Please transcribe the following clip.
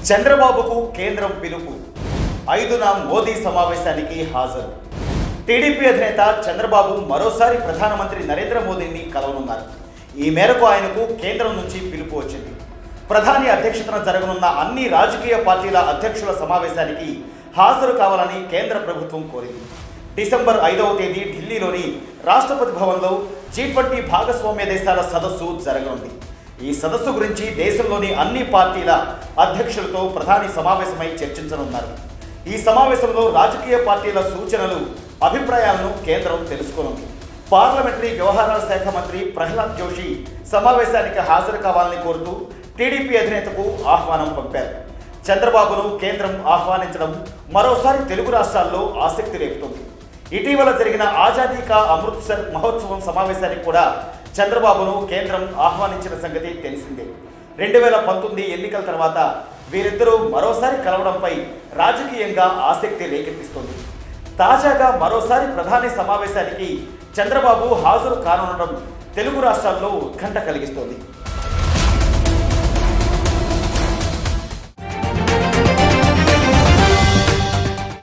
చంద్రబాబుకు కేంద్రం పిలుపు 5న మోదీ సమావేశానికి హాజరు. టీడీపీ అధినేత చంద్రబాబు మరోసారి ప్రధానమంత్రి నరేంద్ర మోదీని కలవనున్నారు. ఈ మేరకు ఆయనకు కేంద్రం నుంచి పిలుపు వచ్చింది. ప్రధాని అధ్యక్షతన జరగనున్న అన్ని రాజకీయ పార్టీల అధ్యక్షుల సమావేశానికి హాజరు కావాలని కేంద్ర ప్రభుత్వం కోరింది. డిసెంబర్ 5వ తేదీ ఢిల్లీలోని రాష్ట్రపతి భవన్లో G20 భాగస్వామ్య దేశాల సదస్సు జరగనుంది. ఈ సదస్సు గురించి దేశంలోని అన్ని పార్టీల అధ్యక్షులతో ప్రధాని సమావేశమై చర్చించనున్నారు. ఈ సమావేశంలో రాజకీయ పార్టీల సూచనలు, అభిప్రాయాలను కేంద్రం తెలుసుకోనుంది. పార్లమెంటరీ వ్యవహారాల శాఖ మంత్రి ప్రహ్లాద్ జోషి సమావేశానికి హాజరు కావాలని కోరుతూ టీడీపీ అధినేతకు ఆహ్వానం పంపారు. చంద్రబాబును కేంద్రం ఆహ్వానించడం మరోసారి తెలుగు రాష్ట్రాల్లో ఆసక్తి రేపుతోంది. ఇటీవల జరిగిన ఆజాదీ కా అమృత్సర్ మహోత్సవం సమావేశానికి కూడా చంద్రబాబును కేంద్రం ఆహ్వానించిన సంగతి తెలిసిందే. 2019 ఎన్నికల తర్వాత వీరిద్దరూ మరోసారి కలవడంపై రాజకీయంగా ఆసక్తి రేకెత్తిస్తోంది. తాజాగా మరోసారి ప్రధాని సమావేశానికి చంద్రబాబు హాజరు కానుండడం తెలుగు రాష్ట్రాల్లో ఉత్కంఠ కలిగిస్తోంది.